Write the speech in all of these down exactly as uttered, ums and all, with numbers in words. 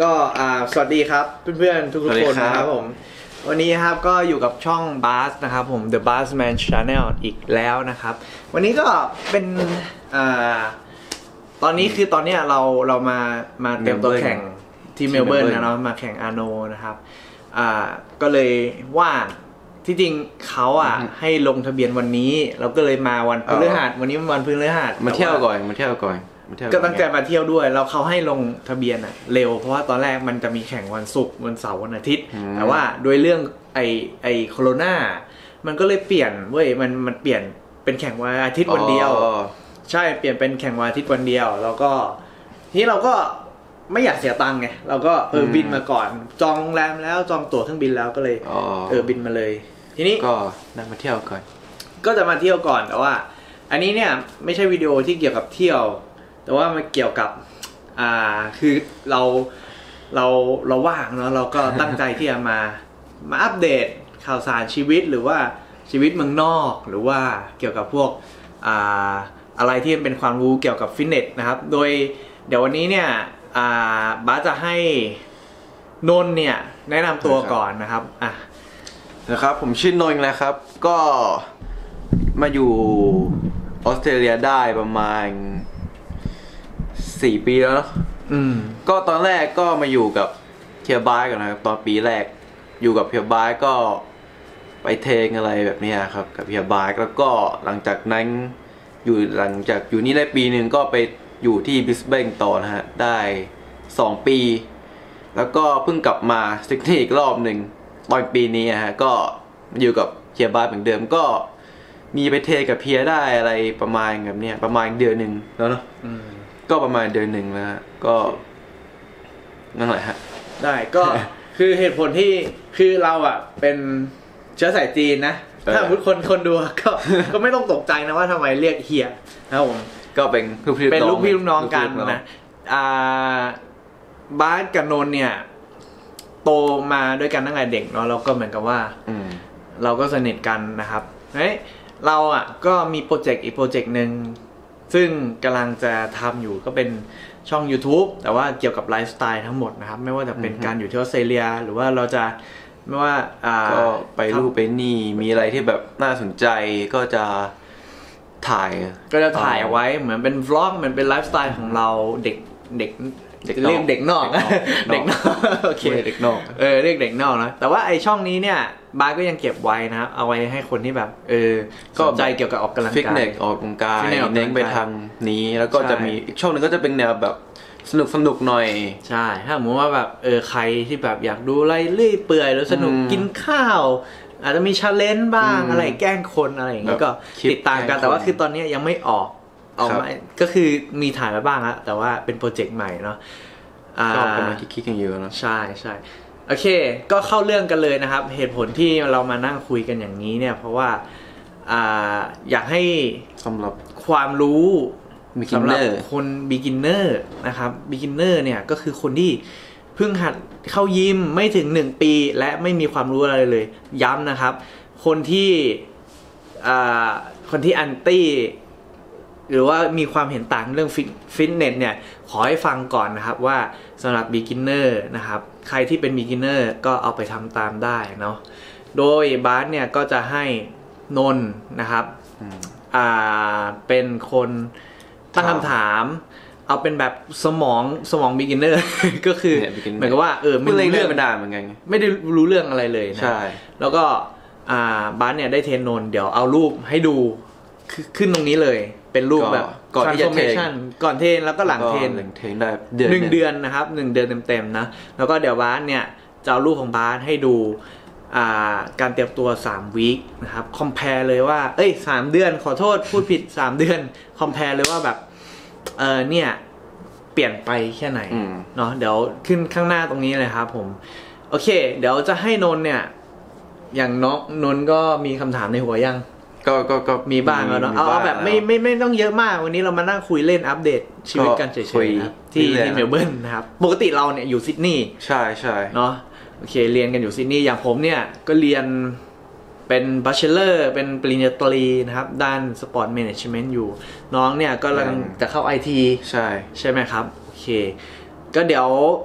ก็สวัสดีครับเพื่อนๆทุกคนนะครับผมวันนี้ครับก็อยู่กับช่องบาสนะครับผม The Bassman Channel อีกแล้วนะครับวันนี้ก็เป็นอ่าตอนนี้คือตอนนี้เราเรามามาเตรียมตัวแข่งที่เมลเบิร์นนะเรามาแข่งอาโนนะครับอ่าก็เลยว่างที่จริงเขาอ่ะให้ลงทะเบียนวันนี้เราก็เลยมาวันพฤหัสวันนี้วันพฤหัสมาเที่ยวก่อนมาเที่ยวก่อนก็ตั้งใจมาเที่ยวด้วยแล้วเขาให้ลงทะเบียนอะเร็วเพราะว่าตอนแรกมันจะมีแข่งวันศุกร์วันเสาร์วันอาทิตย์แต่ว่าโดยเรื่องไอไอโควิดมันก็เลยเปลี่ยนเว้ยมันมันเปลี่ยนเป็นแข่งวันอาทิตย์วันเดียวใช่เปลี่ยนเป็นแข่งวันอาทิตย์วันเดียวแล้วก็ทีนี้เราก็ไม่อยากเสียตังค์ไงเราก็เออบินมาก่อนจองโรงแรมแล้วจองตั๋วเครื่องบินแล้วก็เลยเออบินมาเลยทีนี้ก็นั่งมาเที่ยวก่อนก็จะมาเที่ยวก่อนแต่ว่าอันนี้เนี่ยไม่ใช่วิดีโอที่เกี่ยวกับเที่ยวแต่ว่ามันเกี่ยวกับอ่าคือเราเราเราว่างเนาะเราก็ตั้งใจที่จะมามาอัปเดตข่าวสารชีวิตหรือว่าชีวิตเมืองนอกหรือว่าเกี่ยวกับพวกอ่าอะไรที่เป็นความรู้เกี่ยวกับฟิตเนสนะครับโดยเดี๋ยววันนี้เนี่ยอ่าบาสจะให้นนท์เนี่ยแนะนำตัวก่อนนะครับอ่ะนะครับผมชื่อนนท์นะครับก็มาอยู่ออสเตรเลียได้ประมาณสี่ปีแล้วเนาะอืมก็ตอนแรกก็มาอยู่กับเพียร์บายก่อนนะครับตอนปีแรกอยู่กับเพียร์บายก็ไปเทงอะไรแบบนี้ครับกับเพียร์บายแล้วก็หลังจากนั้นอยู่หลังจากอยู่นี่ได้ปีหนึ่งก็ไปอยู่ที่บิสเบนต่อนะฮะได้สองปีแล้วก็เพิ่งกลับมาซิดนีย์อีกรอบหนึ่งตอนปีนี้ฮะก็อยู่กับเพียร์บายเหมือนเดิมก็มีไปเทกับเพียร์ได้อะไรประมาณแบบนี้ประมาณเดือนหนึ่งแล้วเนาะก็ประมาณเดือนหนึ่งแล้วก็นั่นแหละฮะได้ก็คือเหตุผลที่คือเราอ่ะเป็นเชื้อสายจีนนะถ้าทุกคนคนดูก็ก็ไม่ต้องตกใจนะว่าทำไมเรียกเฮียนะครับผมก็เป็นเป็นลูกพี่ลูกน้องกันนะอ่าบาสกับนนท์เนี่ยโตมาด้วยกันตั้งแต่เด็กเนาะเราก็เหมือนกับว่าเราก็สนิทกันนะครับเฮ้ยเราอ่ะก็มีโปรเจกต์อีกโปรเจกต์หนึ่งซึ่งกำลังจะทำอยู่ก็เป็นช่อง YouTube แต่ว่าเกี่ยวกับไลฟ์สไตล์ทั้งหมดนะครับไม่ว่าจะเป็นการอยู่ที่ออสเตรเลียหรือว่าเราจะไม่ว่าก็ไปรูปไปนี่มีอะไรที่แบบน่าสนใจก็จะถ่ายก็จะถ่ายเอาไว้เหมือนเป็นวล็อกเหมือนเป็นไลฟ์สไตล์ของเราเด็กเด็กเรียกเด็กนอกเด็กนอกโอเคเด็กนอกเออเรียกเด็กนอกนะแต่ว่าไอช่องนี้เนี่ยบาสก็ยังเก็บไว้นะครับเอาไว้ให้คนที่แบบเออสนใจเกี่ยวกับออกกำลังกายฟิตเนสออกกำลังกายเน้นไปทางนี้แล้วก็จะมีอีกช่องนึงก็จะเป็นแนวแบบสนุกสนุกหน่อยใช่ถ้าสมมติว่าแบบเออใครที่แบบอยากดูอะไรเลื่อยเปื่อยแล้วสนุกกินข้าวอาจจะมีชาเลนจ์บ้างอะไรแกล้งคนอะไรอย่างเงี้ยก็ติดตามกันแต่ว่าคือตอนนี้ยังไม่ออกออกมาก็คือมีถ่ายมาบ้างแล้วแต่ว่าเป็นโปรเจกต์ใหม่เนาะก็กำลังคิดๆกันอยู่นะใช่ใช่โอเคก็เข้าเรื่องกันเลยนะครับเหตุผลที่เรามานั่งคุยกันอย่างนี้เนี่ยเพราะว่าอ่าอยากให้สำหรับความรู้สำหรับคน beginner นะครับ beginner เนี่ยก็คือคนที่เพิ่งหัดเข้ายิมไม่ถึงหนึ่งปีและไม่มีความรู้อะไรเลยย้ำนะครับคนที่อ่าคนที่อันตี้หรือว่ามีความเห็นต่างเรื่องฟิตเนสเนี่ยขอให้ฟังก่อนนะครับว่าสำหรับ beginner นะครับใครที่เป็น beginner ก็เอาไปทำตามได้เนาะโดยบาสเนี่ยก็จะให้นนท์นะครับอ่าเป็นคนตั้งคำถามเอาเป็นแบบสมองสมอง beginner ก็คือเหมือนกับว่าเออไม่รู้เรื่องไม่ได้เหมือนกันไม่ได้รู้เรื่องอะไรเลยนะใช่แล้วก็อ่าบาสเนี่ยได้เทรนนนท์เดี๋ยวเอารูปให้ดูขึ้นตรงนี้เลยเป็นรูปแบบก่อนที่จะเทรนก่อนเทรนแล้วก็หลังเทรนเทรนได้หนึ่งเดือนนะครับหนึ่งเดือนเต็มๆนะแล้วก็เดี๋ยวบาสเนี่ยจะเอารูปของบาสให้ดูการเตรียมตัวสามวีคนะครับคอมเพลเลยว่าเอ้ยสามเดือนขอโทษพูดผิดสามเดือนคอมเพลเลยว่าแบบเออเนี่ยเปลี่ยนไปแค่ไหนเนาะเดี๋ยวขึ้นข้างหน้าตรงนี้เลยครับผมโอเคเดี๋ยวจะให้นนท์เนี่ยอย่างน้องนนท์ก็มีคำถามในหัวยังก็ก็ก็มีบ้างแล้วเนาะเอาแบบไม่ไม่ไม่ต้องเยอะมากวันนี้เรามานั่งคุยเล่นอัปเดตชีวิตกันเฉยๆนะที่ที่เมลเบิร์นนะครับปกติเราเนี่ยอยู่ซิดนีย์ใช่ใช่เนาะโอเคเรียนกันอยู่ซิดนีย์อย่างผมเนี่ยก็เรียนเป็นบัชเชอร์เป็นปริญญาตรีนะครับด้านสปอร์ตแมเนจเมนต์อยู่น้องเนี่ยก็กำลังจะเข้า ไอ ทีใช่ใช่ไหมครับโอเคก็เดี๋ยว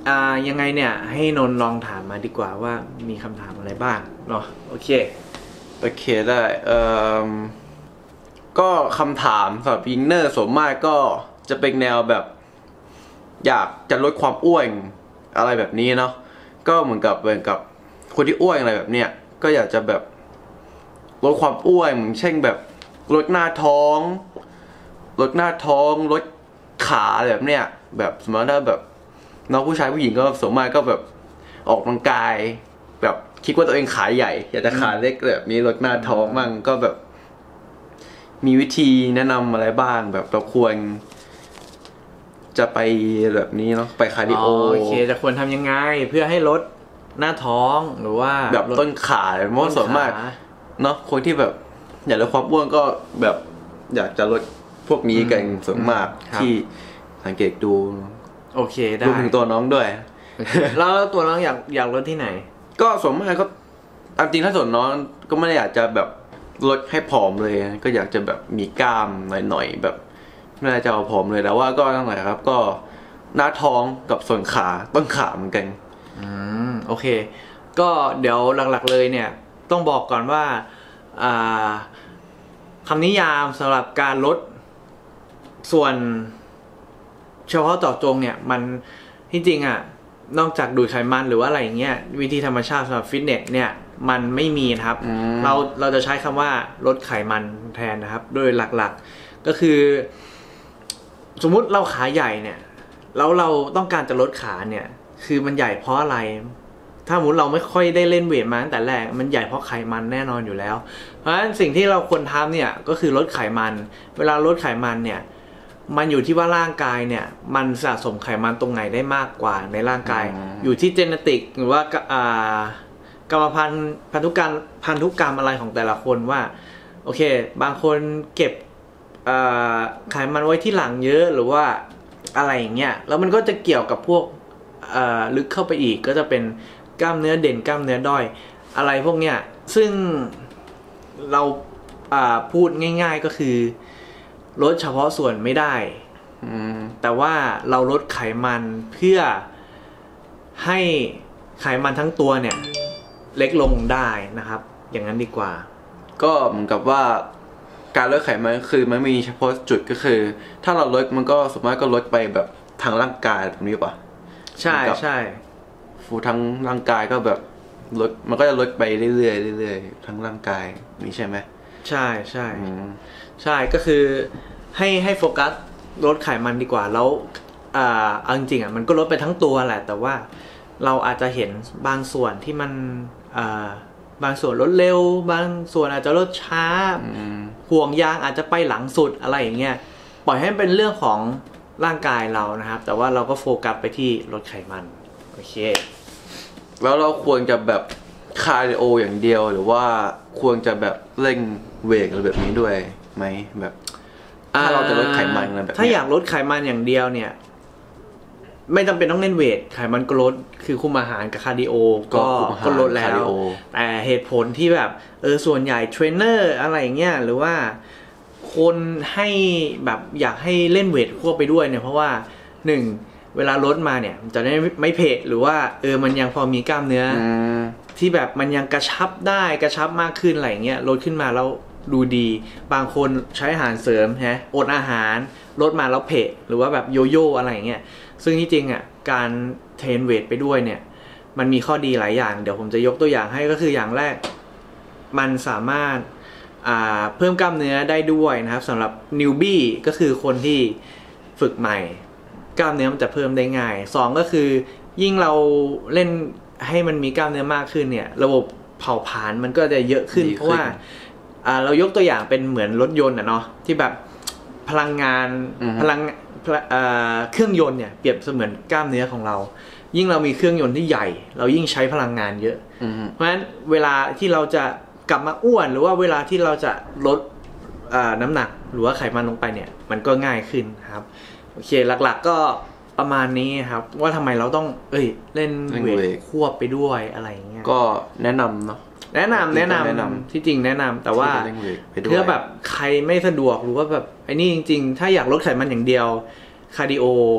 อ่ายังไงเนี่ยให้นนท์ลองถามมาดีกว่าว่ามีคำถามอะไรบ้างเนาะโอเคโอเคได้เอ่อก็คำถามสำหรับบิกินเนอร์ส่วนมากก็จะเป็นแนวแบบอยากจะลดความอ้วนอะไรแบบนี้เนาะก็เหมือนกับเหมือนกับคนที่อ้วนอะไรแบบเนี้ยก็อยากจะแบบลดความอ้วนเช่นแบบลดหน้าท้องลดหน้าท้องลดขาแบบเนี้ยแบบสมมติถ้าแบบน้องผู้ชายผู้หญิงก็ส่วนมากก็แบบออกกำลังกายแบบคิดว่าตัวเองขาใหญ่อยากจะขาเล็กแบบนี้ลดหน้าท้องมั่งก็แบบมีวิธีแนะนำอะไรบ้างแบบเราควรจะไปแบบนี้เนาะไปคาร์ดิโอโอเคจะควรทำยังไงเพื่อให้ลดหน้าท้องหรือว่าแบบต้นขาเพราะส่วนมากเนาะคนที่แบบอยากลดความอ้วนก็แบบอยากจะลดพวกนี้กันส่วนมากที่สังเกตดูโอเคได้ดูถึงตัวน้องด้วยแล้วตัวน้องอยากอยากลดที่ไหนก็ส่วนมากก็จริงถ้าส่วนน้องก็ไม่ได้อยากจะแบบลดให้ผอมเลยก็อยากจะแบบมีกล้ามหน่อยๆแบบไม่ได้จะเอาผอมเลยแต่ว่าก็ตั้งแต่ครับก็หน้าท้องกับส่วนขาต้นขาเหมือนกันอืมโอเคก็เดี๋ยวหลักๆเลยเนี่ยต้องบอกก่อนว่าอ่าคำนิยามสำหรับการลดส่วนเฉพาะเจาะจงเนี่ยมันที่จริงอ่ะนอกจากดูดไขมันหรือว่าอะไรอย่างเงี้ยวิธีธรรมชาติสำหรับฟิตเนสเนี่ยมันไม่มีนะครับเราเราจะใช้คำว่าลดไขมันแทนนะครับโดยหลักๆก็คือสมมุติเราขาใหญ่เนี่ยแล้วเราต้องการจะลดขาเนี่ยคือมันใหญ่เพราะอะไรถ้าสมมติเราไม่ค่อยได้เล่นเวทมาตั้งแต่แรกมันใหญ่เพราะไขมันแน่นอนอยู่แล้วเพราะฉะนั้นสิ่งที่เราควรทำเนี่ยก็คือลดไขมันเวลาลดไขมันเนี่ยมันอยู่ที่ว่าร่างกายเนี่ยมันสะสมไขมันตรงไหนได้มากกว่าในร่างกายอยู่ที่เจเนติกหรือว่ากรรมพันธุ์พันธุกรรมพันธุกรรมอะไรของแต่ละคนว่าโอเคบางคนเก็บไขมันไว้ที่หลังเยอะหรือว่าอะไรอย่างเงี้ยแล้วมันก็จะเกี่ยวกับพวกลึกเข้าไปอีกก็จะเป็นกล้ามเนื้อเด่นกล้ามเนื้อด้อยอะไรพวกเนี้ยซึ่งเราพูดง่ายๆก็คือลดเฉพาะส่วนไม่ได้แต่ว่าเราลดไขมันเพื่อให้ไขมันทั้งตัวเนี่ยเล็กลงได้นะครับอย่างนั้นดีกว่าก็เหมือนกับว่าการลดไขมันคือมันมีเฉพาะจุดก็คือถ้าเราลดมันก็สมมติก็ลดไปแบบทางร่างกายแบบนี้ป่ะใช่ใช่ฟูทั้งร่างกายก็แบบลดมันก็จะลดไปเรื่อยๆเรื่อยๆทั้งร่างกายนี่ใช่ไหมใช่ใช่ใช่ก็คือให้ให้โฟกัสลดไขมันดีกว่าแล้วอ่าเอาจริงๆอ่ะมันก็ลดไปทั้งตัวแหละแต่ว่าเราอาจจะเห็นบางส่วนที่มันอ่าบางส่วนลดเร็วบางส่วนอาจจะลดช้าห่วงยางอาจจะไปหลังสุดอะไรอย่างเงี้ยปล่อยให้เป็นเรื่องของร่างกายเรานะครับแต่ว่าเราก็โฟกัสไปที่ลดไขมันโอเคแล้วเราควรจะแบบคาร์ดิโออย่างเดียวหรือว่าควรจะแบบเร่งเวทอะไรแบบนี้ด้วยไหมแบบถ้าเราจะลดไขมันอะไรแบบถ้าอยากลดไขมันอย่างเดียวเนี่ยไม่จำเป็นต้องเล่นเวทไขมันก็ลดคือคุมอาหารกับคาร์ดิโอก็ก็ลดแล้วแต่เหตุผลที่แบบเออส่วนใหญ่เทรนเนอร์อะไรเงี้ยหรือว่าคนให้แบบอยากให้เล่นเวทควบไปด้วยเนี่ยเพราะว่าหนึ่งเวลาลดมาเนี่ยจะได้ไม่เพะหรือว่าเออมันยังพอมีกล้ามเนื้อที่แบบมันยังกระชับได้กระชับมากขึ้นอะไรเงี้ยลดขึ้นมาแล้วดูดีบางคนใช้อาหารเสริมฮะอดอาหารลดมาแล้วเพะหรือว่าแบบโยโย่อะไรเงี้ยซึ่งที่จริงอ่ะการเทรนเวทไปด้วยเนี่ยมันมีข้อดีหลายอย่างเดี๋ยวผมจะยกตัวอย่างให้ก็คืออย่างแรกมันสามารถเพิ่มกล้ามเนื้อได้ด้วยนะครับสำหรับนิวบี้ก็คือคนที่ฝึกใหม่กล้ามเนื้อมันจะเพิ่มได้ง่ายสองก็คือยิ่งเราเล่นให้มันมีกล้ามเนื้อมากขึ้นเนี่ยระบบเผาผลาญมันก็จะเยอะขึ้นเพราะว่าเรายกตัวอย่างเป็นเหมือนรถยนต์อ่ะเนาะที่แบบพลังงานพลังเครื่องยนต์เนี่ยเปรียบเสมือนกล้ามเนื้อของเรายิ่งเรามีเครื่องยนต์ที่ใหญ่เรายิ่งใช้พลังงานเยอะเพราะฉะนั้นเวลาที่เราจะกลับมาอ้วนหรือว่าเวลาที่เราจะลดน้ำหนักหรือว่าไขมันลงไปเนี่ยมันก็ง่ายขึ้นครับโอเคหลักๆก็ประมาณนี้ครับว่าทำไมเราต้องเอ้ยเล่นเวทควบไปด้วยอะไรอย่างเงี้ยก็แนะนำเนาะแนะนำแนะนำที่จริงแนะนำแต่ว่าเพื่อแบบใครไม่สะดวกหรือว่าแบบไอ้นี่จริงๆถ้าอยากลดไขมันอย่างเดียวคาร์ดิโอค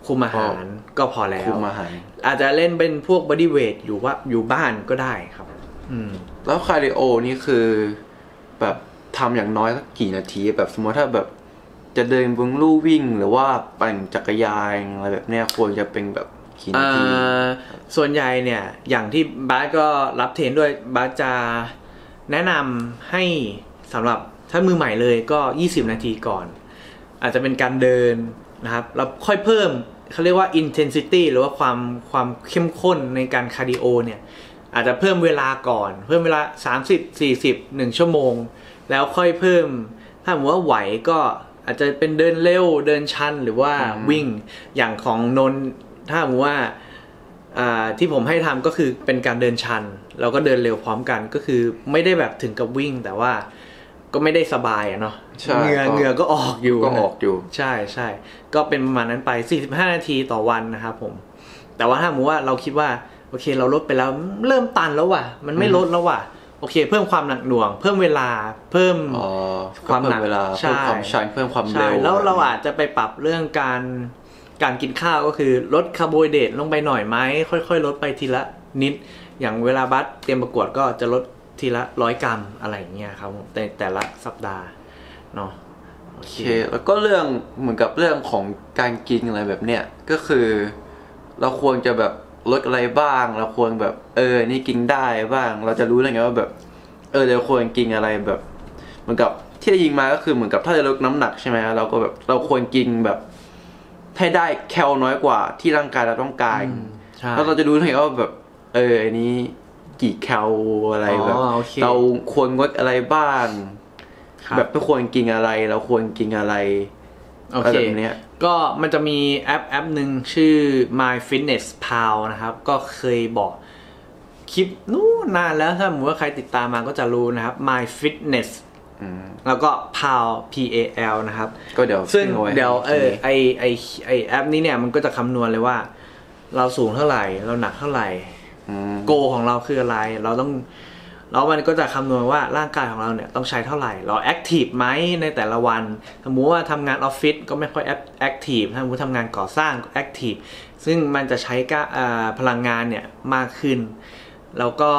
คุมอาหารก็พอแล้วคุมอาหารอาจจะเล่นเป็นพวกบอดี้เวทอยู่ว่าอยู่บ้านก็ได้ครับอืมแล้วคาร์ดิโอนี่คือแบบทำอย่างน้อยสักกี่นาทีแบบสมมติถ้าแบบจะเดินบนลู่วิ่งหรือว่าปั่นจักรยานอะไรแบบเนี้ยควรจะเป็นแบบกี่นาทีส่วนใหญ่เนี่ยอย่างที่บาสก็รับเทรนด้วยบาสจะแนะนำให้สำหรับถ้ามือใหม่เลยก็ยี่สิบนาทีก่อนอาจจะเป็นการเดินนะครับแล้วค่อยเพิ่มเขาเรียกว่า intensity หรือว่าความความเข้มข้นในการคาร์ดิโอเนี่ยอาจจะเพิ่มเวลาก่อนเพิ่มเวลาสามสิบ สี่สิบ หนึ่งชั่วโมงแล้วค่อยเพิ่มถ้าสมมติว่าไหวก็อาจจะเป็นเดินเร็วเดินชันหรือว่าวิ่งอย่างของนนถ้าสมมติว่าที่ผมให้ทำก็คือเป็นการเดินชันแล้วก็เดินเร็วพร้อมกันก็คือไม่ได้แบบถึงกับวิ่งแต่ว่าก็ไม่ได้สบายอะเนาะเหงื่อเหงื่อก็ออกอยู่ก็ออกอยู่ใช่ใช่ก็เป็นประมาณนั้นไปสี่สิบห้านาทีต่อวันนะครับผมแต่ว่าถ้าสมมติว่าเราคิดว่าโอเคเราลดไปแล้วเริ่มตันแล้วว่ะมันไม่ลดแล้วว่ะโอเคเพิ่มความหนักหน่วงเพิ่มเวลาเพิ่มความหนักเวลาเพิ่มความชันเพิ่มความเร็วแล้วเราอาจจะไปปรับเรื่องการการกินข้าวก็คือลดคาร์โบไฮเดรตลงไปหน่อยไหมค่อยๆลดไปทีละนิดอย่างเวลาบัสเตรียมประกวดก็จะลดทีละร้อยกรัมอะไรอย่างเงี้ยครับแต่แต่ละสัปดาห์เนาะโอเคแล้วก็เรื่องเหมือนกับเรื่องของการกินอะไรแบบเนี้ยก็คือเราควรจะแบบลดอะไรบ้างเราควรแบบเออนี่กินได้บ้างเราจะรู้ได้ไงว่าแบบเออเราควรกินอะไรแบบเหมือนกับที่ได้ยินมาก็คือเหมือนกับถ้าจะลดน้ำหนักใช่ไหมเราก็แบบเราควรกินแบบให้ได้แคลน้อยกว่าที่ร่างกายเราต้องการแล้วเราจะรู้ได้ไงว่าแบบเอออันนี้กี่แคลอะไรแบบเราควรงดอะไรบ้างแบบไม่ควรกินอะไรเราควรกินอะไรอะไรแบบนี้ก็มันจะมีแอปแอปหนึ่งชื่อ MyFitnessPal นะครับก็เคยบอกคลิปนู้นนานแล้วถ้าสมมติว่าใครติดตามมาก็จะรู้นะครับ MyFitness แล้วก็ Pal P A L นะครับก็เดี๋ยวซึ่งเดี๋ยวเออไอไอไอแอปนี้เนี่ยมันก็จะคำนวณเลยว่าเราสูงเท่าไหร่เราหนักเท่าไหร่โกของเราคืออะไรเราต้องแล้วมันก็จะคำนวณว่าร่างกายของเราเนี่ยต้องใช้เท่าไหร่เราแอคทีฟไหมในแต่ละวันสมมุติว่าทำงานออฟฟิศก็ไม่ค่อยแอคทีฟถ้าสมมติทำงานก่อสร้างก็แอคทีฟซึ่งมันจะใช้พลังงานเนี่ยมากขึ้นแล้วก็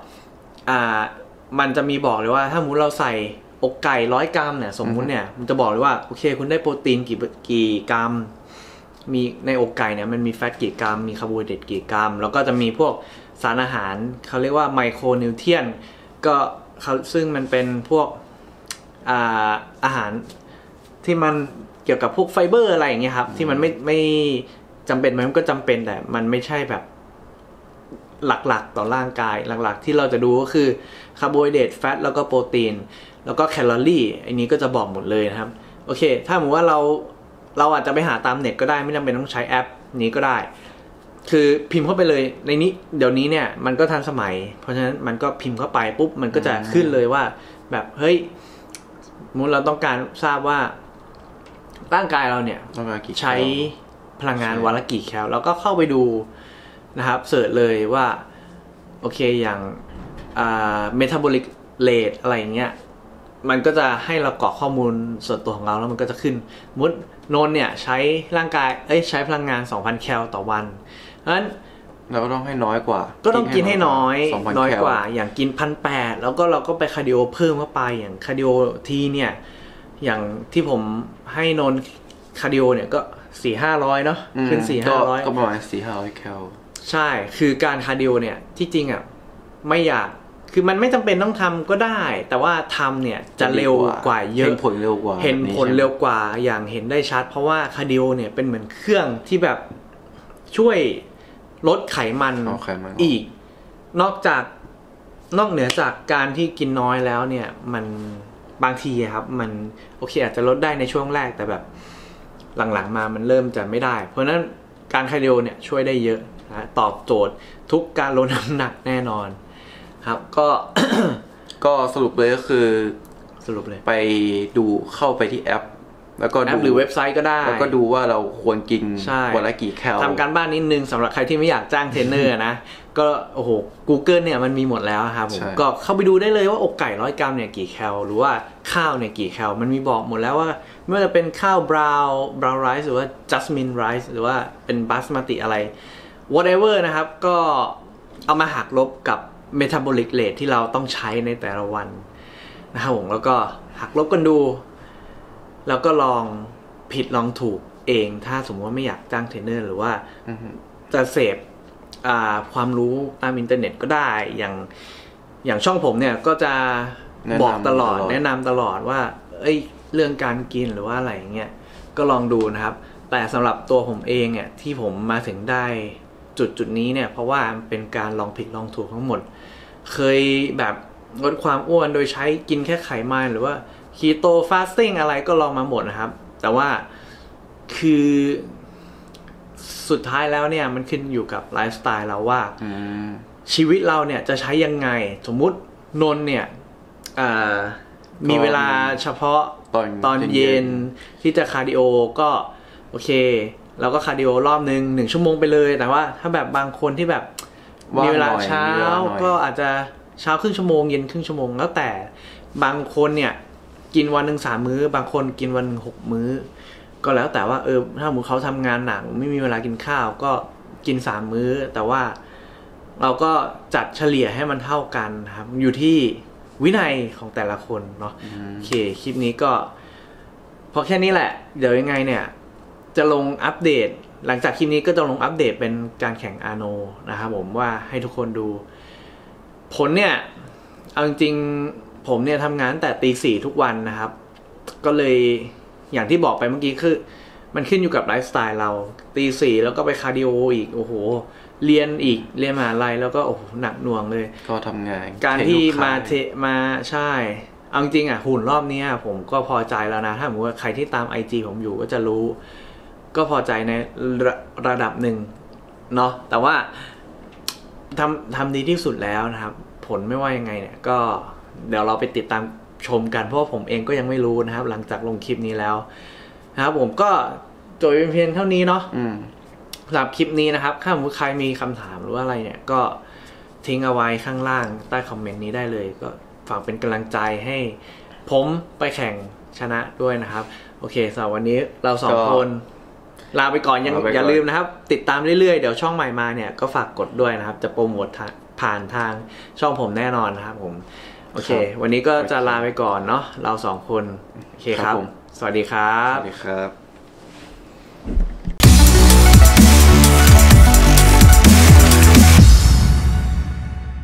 มันจะมีบอกเลยว่าถ้าสมมติเราใส่อกไก่ร้อยกรัมเนี่ยสมมุติเนี่ยมันจะบอกเลยว่าโอเคคุณได้โปรตีนกี่กี่กรัมมีในอกไก่เนี่ยมันมีแฟตกี่กรัมมีคาร์โบไฮเดรตกี่กรัมแล้วก็จะมีพวกสารอาหารเขาเรียกว่าไมโครนิวเทรียนก็เขาซึ่งมันเป็นพวกอาอาหารที่มันเกี่ยวกับพวกไฟเบอร์อะไรอย่างเงี้ยครับที่มันไม่ไม่จำเป็นมันก็จำเป็นแต่มันไม่ใช่แบบหลักๆต่อร่างกายหลักๆที่เราจะดูก็คือคาร์โบไฮเดรตแฟตแล้วก็โปรตีนแล้วก็แคลอรี่อันนี้ก็จะบอกหมดเลยนะครับโอเคถ้าสมมติว่าเราเราอาจจะไปหาตามเน็ตก็ได้ไม่จำเป็นต้องใช้แอปนี้ก็ได้คือพิมพ์เข้าไปเลยในนี้เดี๋ยวนี้เนี่ยมันก็ทันสมัยเพราะฉะนั้นมันก็พิมพ์เข้าไปปุ๊บมันก็จะขึ้นเลยว่าแบบเฮ้ยมูลเราต้องการทราบว่าร่างกายเราเนี่ยใช้พลังงานวันละกี่แคลแล้วก็เข้าไปดูนะครับเสิร์ชเลยว่าโอเคอย่างอ่า metabolic rate อะไรอย่างเงี้ยมันก็จะให้เรากรอกข้อมูลส่วนตัวของเราแล้วมันก็จะขึ้นมุดโนนเนี่ยใช้ร่างกายเอ้ยใช้พลังงาน สองพัน แคลต่อวันเพราะฉะนั้นเราก็ต้องให้น้อยกว่าก็ต้องกินให้น้อยน้อยกว่าอย่างกิน หนึ่งพันแปดร้อย แล้วก็เราก็ไปคาร์ดิโอเพิ่มเข้าไปอย่างคาร์ดิโอทีเนี่ยอย่างที่ผมให้โนนคาร์ดิโอเนี่ยก็ สี่ถึงห้าร้อย เนาะขึ้น สี่ถึงห้าร้อยก็ประมาณ สี่ถึงห้าร้อย แคลใช่คือการคาร์ดิโอเนี่ยที่จริงอ่ะไม่อยากคือมันไม่จำเป็นต้องทำก็ได้แต่ว่าทำเนี่ยจะเร็วกว่าเยอะเห็นผลเร็วกว่าเห็นผลเร็วกว่าอย่างเห็นได้ชัดเพราะว่าคาร์ดิโอเนี่ยเป็นเหมือนเครื่องที่แบบช่วยลดไขมันอีกนอกจากนอกเหนือจากการที่กินน้อยแล้วเนี่ยมันบางทีครับมันโอเคอาจจะลดได้ในช่วงแรกแต่แบบหลังๆมามันเริ่มจะไม่ได้เพราะฉะนั้นการคาร์ดิโอเนี่ยช่วยได้เยอะนะตอบโจทย์ทุกการลดน้ำหนักแน่นอนครับก็ก็สรุปเลยก็คือสรุปเลยไปดูเข้าไปที่แอปแล้วก็แอปหรือเว็บไซต์ก็ได้แล้วก็ดูว่าเราควรกินวันละกี่แคลทำการบ้านนิดนึงสำหรับใครที่ไม่อยากจ้างเทรนเนอร์นะก็โอ้โห Google เนี่ยมันมีหมดแล้วครับผมก็เข้าไปดูได้เลยว่าอกไก่ร้อยกรัมเนี่ยกี่แคลหรือว่าข้าวเนี่ยกี่แคลมันมีบอกหมดแล้วว่าไม่ว่าจะเป็นข้าวบราวน์บราวน์ไรซ์หรือว่าจัสมินไรซ์หรือว่าเป็นบาสมาติอะไร whatever นะครับก็เอามาหักลบกับ metabolic rate ที่เราต้องใช้ในแต่ละวันนะครับผมแล้วก็หักลบกันดูแล้วก็ลองผิดลองถูกเองถ้าสมมติว่าไม่อยากจ้างเทรนเนอร์หรือว่าจะเสพความรู้ตามอินเทอร์เน็ตก็ได้อย่างอย่างช่องผมเนี่ยก็จะบอกตลอดแนะนำตลอดว่าเอ้ยเรื่องการกินหรือว่าอะไรอย่างเงี้ยก็ลองดูนะครับแต่สำหรับตัวผมเองเนี่ยที่ผมมาถึงได้จุดจุดนี้เนี่ยเพราะว่าเป็นการลองผิดลองถูกทั้งหมดเคยแบบลดความอ้วนโดยใช้กินแค่ไขมันหรือว่าคีโตฟาสติ้งอะไรก็ลองมาหมดนะครับแต่ว่าคือสุดท้ายแล้วเนี่ยมันขึ้นอยู่กับไลฟ์สไตล์เราว่าชีวิตเราเนี่ยจะใช้ยังไงสมมุตินนเนี่ยมีเวลาเฉพาะตอนตอนเย็นที่จะคาร์ดิโอก็โอเคเราก็คาร์ดิโอรอบนึงหนึ่งชั่วโมงไปเลยแต่ว่าถ้าแบบบางคนที่แบบมีเวลาเช้าก็อาจจะเช้าครึ่งชั่วโมงเย็นครึ่งชั่วโมงแล้วแต่บางคนเนี่ยกินวันหนึ่งสามมื้อบางคนกินวันหนึ่งหกมื้อก็แล้วแต่ว่าเออถ้าสมมติเขาทำงานหนักไม่มีเวลากินข้าวก็กินสามมื้อแต่ว่าเราก็จัดเฉลี่ยให้มันเท่ากันครับอยู่ที่วินัยของแต่ละคนเนาะโอเคคลิปนี้ก็พอแค่นี้แหละเดี๋ยวยังไงเนี่ยจะลงอัปเดตหลังจากคลิปนี้ก็จะลงอัปเดตเป็นการแข่งอาโนนะครับผมว่าให้ทุกคนดูผลเนี่ยเอาจริงๆผมเนี่ยทำงานแต่ตีสี่ทุกวันนะครับก็เลยอย่างที่บอกไปเมื่อกี้คือมันขึ้นอยู่กับไลฟ์สไตล์เราตีสี่แล้วก็ไปคาร์ดิโออีกโอ้โหเรียนอีกเรียนมหาลัยแล้วก็โอ้โหหนักหน่วงเลยก็ทำงานการที่มาเทมาใช่เอาจริงอ่ะหุ่นรอบนี้ผมก็พอใจแล้วนะถ้าสมมติว่าใครที่ตาม ไอ จี ผมอยู่ก็จะรู้ก็พอใจในระระดับหนึ่งเนาะแต่ว่าทำทำดีที่สุดแล้วนะครับผลไม่ว่ายังไงเนี่ยก็เดี๋ยวเราไปติดตามชมกันเพราะว่าผมเองก็ยังไม่รู้นะครับหลังจากลงคลิปนี้แล้วนะครับผมก็จบเพียงเท่านี้เนาะสำหรับคลิปนี้นะครับถ้าสมมติใครมีคำถามหรือว่าอะไรเนี่ยก็ทิ้งเอาไว้ข้างล่างใต้คอมเมนต์นี้ได้เลยก็ฝากเป็นกำลังใจให้ผมไปแข่งชนะด้วยนะครับโอเคสำหรับวันนี้เราสองคนลาไปก่อนยังอย่าลืมนะครับติดตามเรื่อยๆเดี๋ยวช่องใหม่มาเนี่ยก็ฝากกดด้วยนะครับจะโปรโมทผ่านทางช่องผมแน่นอนนะครับผมโอเควันนี้ก็จะลาไปก่อนเนาะเราสองคนโอเคครับสวัสดีครับสวัสดีครับ